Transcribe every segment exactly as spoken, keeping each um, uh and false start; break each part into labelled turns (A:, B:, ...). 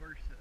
A: versa.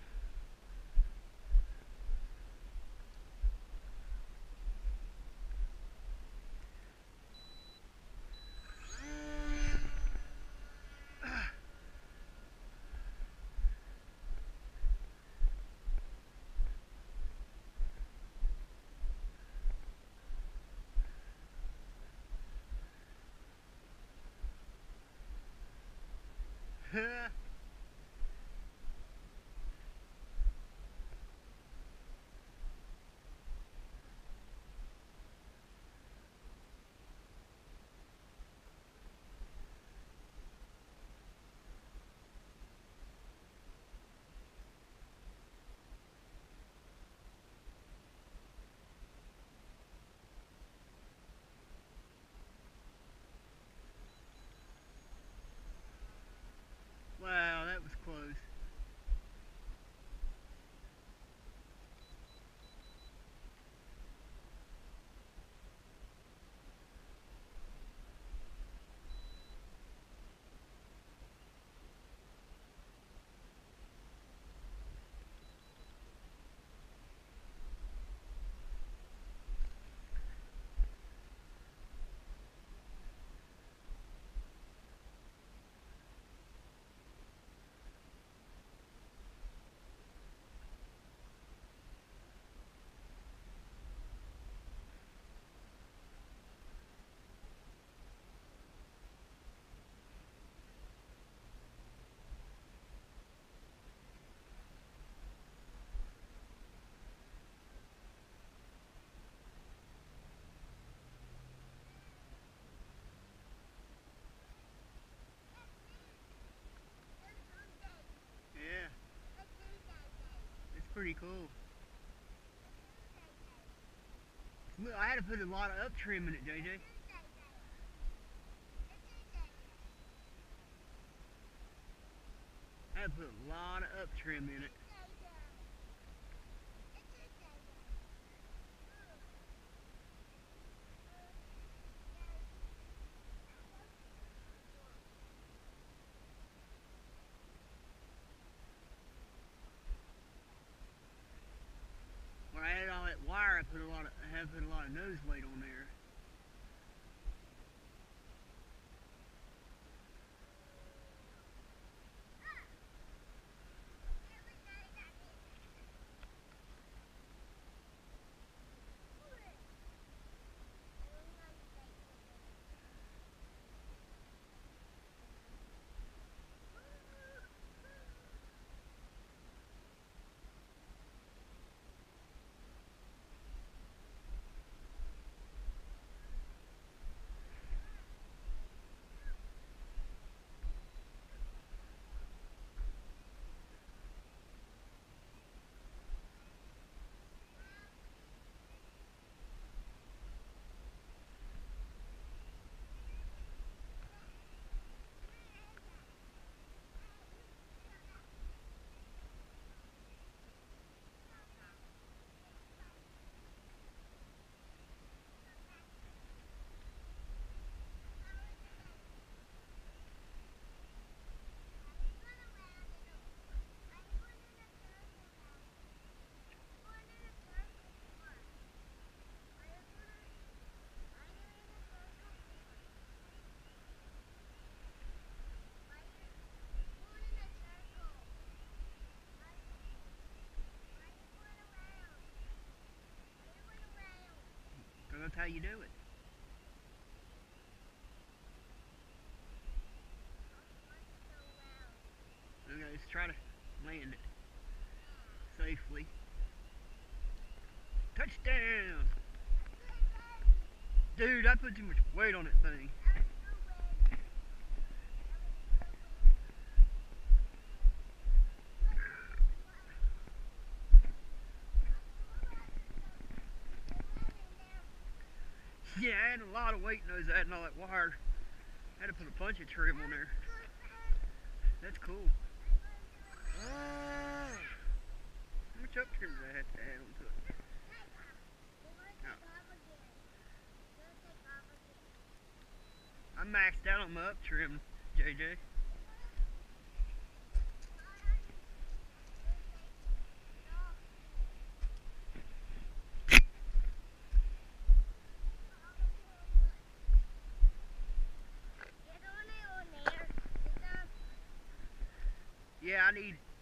A: Wow, that was close. Yeah, it's pretty cool. Look, I had to put a lot of up trim in it, J J. I had to put a lot of up trim in it. When I added all that wire, I put a lot of, I had to put a lot of nose weight on there. Because that's how you do it. Okay, let's try to land it safely. Touchdown! Dude, I put too much weight on that thing. Yeah, I had a lot of weight in those, adding all that wire. I had to put a bunch of trim on there. That's cool. How much up trim did I have to add onto it? Oh. I'm maxed out on my up trim, J J. Yeah, I need